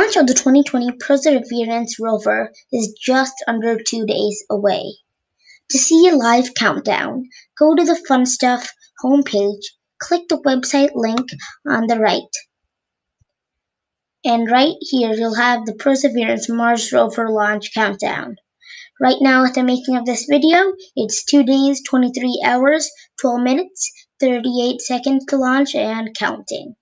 launch of the 2020 Perseverance Rover is just under 2 days away. To see a live countdown, go to the Fun Stuff homepage, click the website link on the right. And right here you'll have the Perseverance Mars Rover launch countdown. Right now at the making of this video, it's 2 days, 23 hours, 12 minutes, 38 seconds to launch and counting.